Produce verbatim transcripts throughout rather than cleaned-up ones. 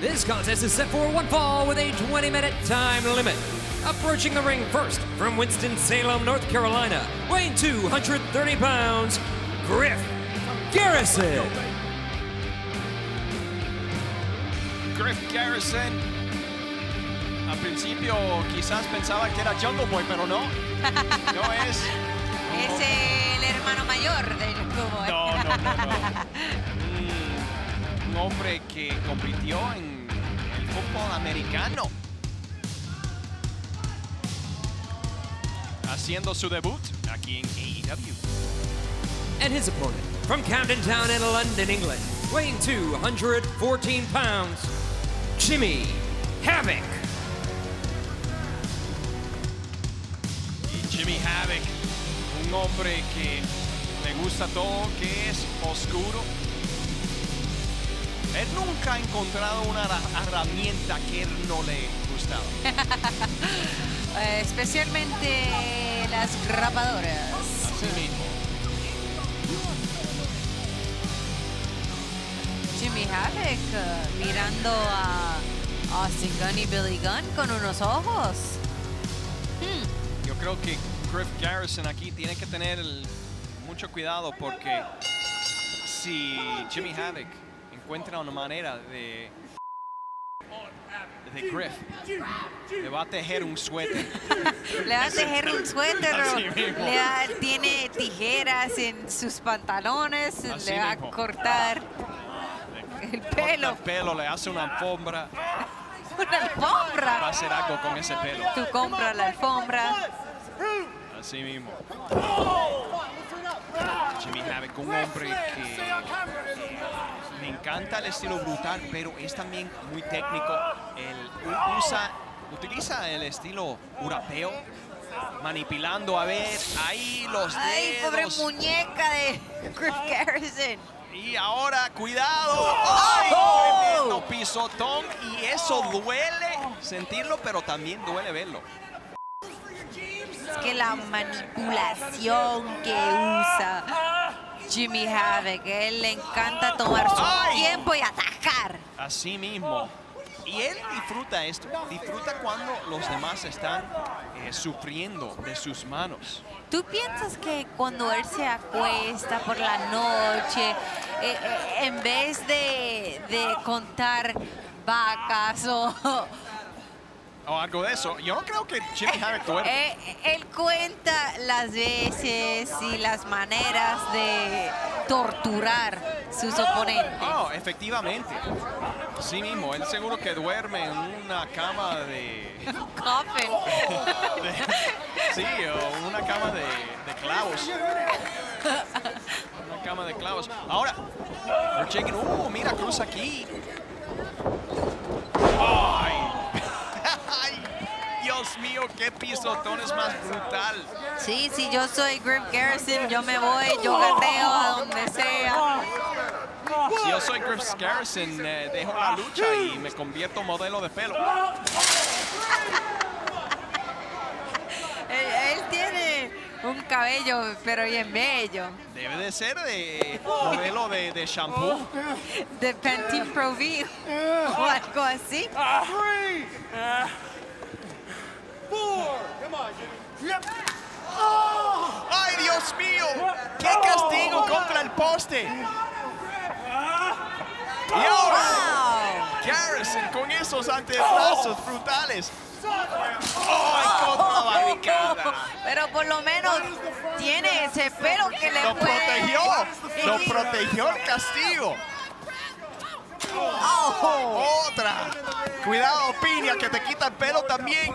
This contest is set for one fall with a twenty minute time limit. Approaching the ring first from Winston-Salem, North Carolina, weighing two hundred thirty pounds, Griff Garrison. Griff Garrison. Al principio quizás pensaba que era Jungle Boy, pero no. No es. Es el hermano mayor de Jungle Boy. No, no, no, no. Un, un hombre que compitió en el fútbol americano. Haciendo su debut aquí en A E W. And his opponent from Camden Town in London, England, weighing two hundred fourteen pounds, Jimmy Havoc. Y Jimmy Havoc, un hombre que le gusta todo que es oscuro. Él nunca ha encontrado una herramienta que él no le gustaba. uh, especialmente las grabadoras. Así mismo. Jimmy Havoc uh, mirando a Austin Gunn y Billy Gunn con unos ojos. Hmm. Yo creo que Griff Garrison aquí tiene que tener el, mucho cuidado porque si Jimmy Havoc encuentra una manera de, de Griff, le va a tejer un suéter. Le va a tejer un suéter, Así o mismo. le va, tiene tijeras en sus pantalones, Así le va mismo. a cortar el pelo. El pelo, le hace una alfombra. Una Va a alfombra. hacer algo con ese pelo. Tú compras la alfombra. Así mismo. Jimmy Havoc, un hombre que le encanta el estilo brutal, pero es también muy técnico. Él usa, utiliza el estilo europeo, manipulando, a ver, ahí los dedos. Ay, pobre muñeca de Griff Garrison. Y ahora, cuidado. ¡Ay! Tremendo pisotón. Y eso duele sentirlo, pero también duele verlo. Es que la manipulación que usa Jimmy Havoc, a él le encanta tomar su ¡Ay! tiempo y atacar. Así mismo. Y él disfruta esto. Disfruta cuando los demás están eh, sufriendo de sus manos. ¿Tú piensas que cuando él se acuesta por la noche, eh, eh, en vez de, de contar vacas o... O algo de eso. Yo no creo que Jimmy Havoc duerme. Eh, él cuenta las veces y las maneras de torturar sus oponentes? Oh, efectivamente. Sí mismo. Él seguro que duerme en una cama de... Coffin. de- sí, o una cama de, de clavos. Una cama de clavos. Ahora, they're checking. Uh, mira, cruz aquí. Ay. Ay, Dios mío, qué pisotón es más brutal. Sí, si yo soy Griff Garrison, yo me voy, yo gateo a donde sea. Si yo soy Griff Garrison, eh, dejo la lucha y me convierto en modelo de pelo. Él, él tiene un cabello, pero bien bello. Debe de ser de modelo de, de shampoo. De Pantene Pro V o algo así. ¡Ay, Dios mío! ¡Qué castigo contra el poste! Y ahora, ¡Wow! Garrison con esos antebrazos brutales. ¡Ay, contra la barricada! Pero por lo menos tiene ese pelo que le Lo puede... protegió, lo protegió el castigo. Oh. Otra. Cuidado, piña, que te quita el pelo también.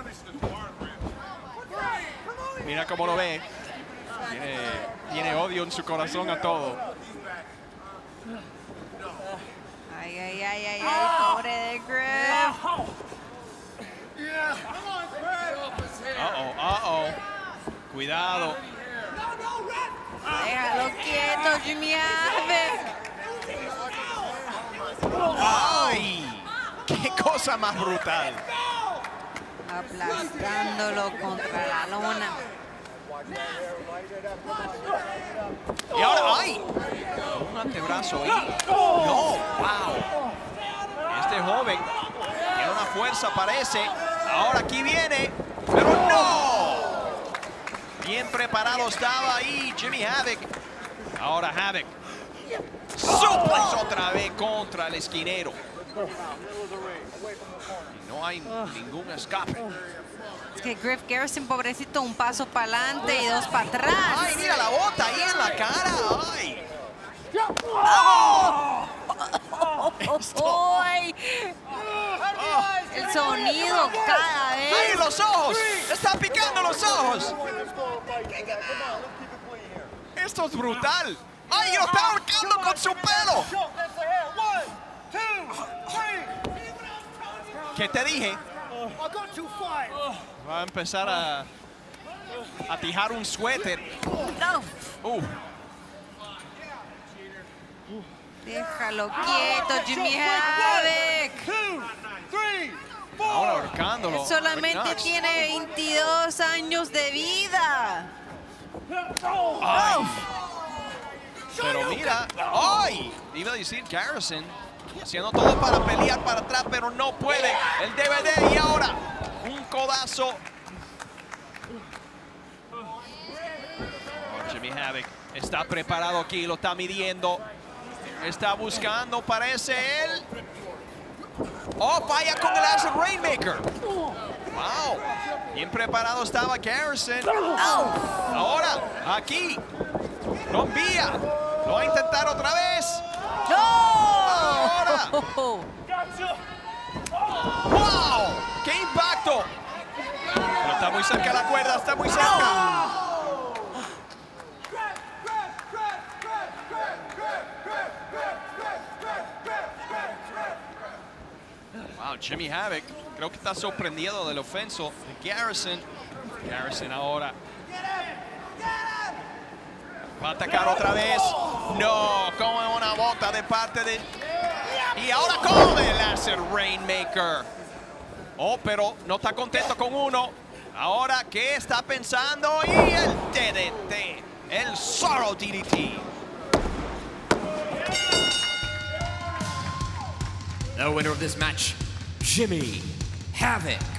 Mira cómo lo ve. Tiene, tiene odio en su corazón a todo. Ay, ay, ay, ay, ay, pobre de Griff. Uh-oh, uh-oh. Cuidado. Déjalo quieto, Jimmy Havoc. ¡Ay! ¡Qué cosa más brutal! Aplastándolo contra la lona. Y ahora, ¡ay! Un antebrazo ahí. ¡No! ¡Wow! Este joven tiene una fuerza, parece. Ahora aquí viene, pero no. Bien preparado estaba ahí Jimmy Havoc. Ahora Havoc. Suplex otra vez contra el esquinero. Y no hay ningún escape. Es que Griff Garrison, pobrecito, un paso para adelante y dos para atrás. Ay, mira la bota ahí en la cara. Ay. ¡Oh! ¡Oh! ¡Ay! El sonido cada vez. ¡Ay, los ojos! ¡Está picando los ojos! Esto es brutal. ¡Ay, lo está ahorcando con su pelo! ¿Qué te dije? Va a empezar a, a tijar un suéter. No. Uh. Déjalo quieto, Jimmy Havoc. Ahora ahorcándolo. Él solamente tiene veintidós años de vida. Ay. Pero mira, ¡ay! Iba a decir Garrison haciendo todo para pelear para atrás, pero no puede. El D V D y ahora un codazo. Oh, Jimmy Havoc está preparado aquí, lo está midiendo. Está buscando, parece él. Oh, falla con el Acid Rainmaker. Wow. Bien preparado estaba Garrison. Ahora, aquí. Lo envía. Lo va a intentar otra vez. ¡No! Ahora. ¡Wow! ¡Qué impacto! Pero está muy cerca la cuerda, está muy cerca. Wow, Jimmy Havoc creo que está sorprendido del ofenso de Garrison. Garrison ahora va a atacar otra vez. No, come una bota de parte de... Y ahora come el Acid Rainmaker. Oh, pero no está contento con uno. Ahora, ¿qué está pensando? Y el D D T, el Sorrow D D T. The winner of this match, Jimmy Havoc.